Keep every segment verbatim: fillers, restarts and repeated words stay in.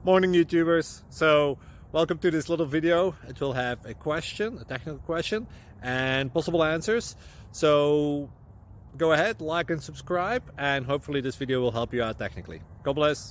Morning YouTubers. So welcome to this little video. It will have a question, a technical question, and possible answers. So go ahead, like and subscribe, and hopefully this video will help you out technically. God bless.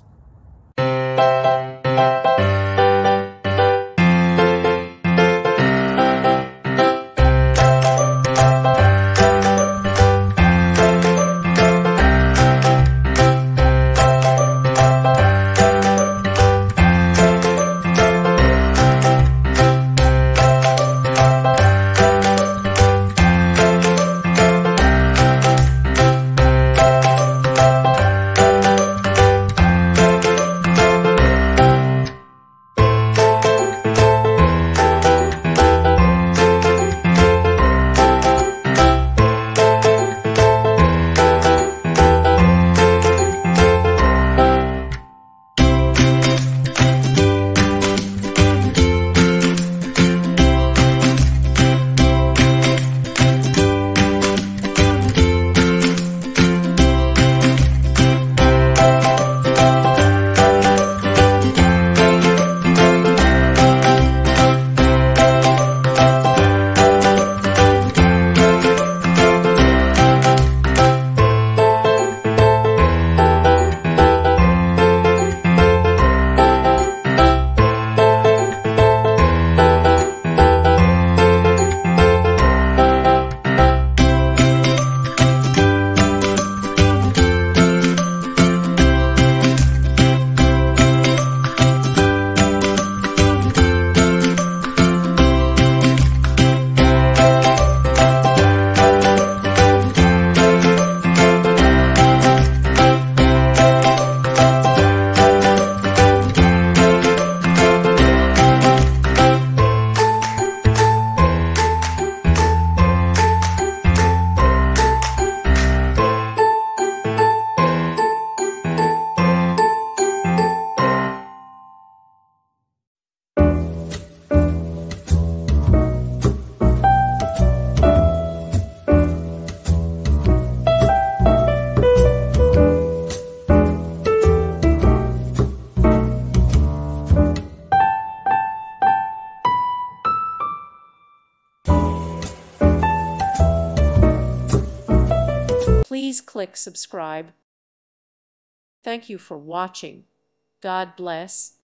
Please click subscribe. Thank you for watching. God bless.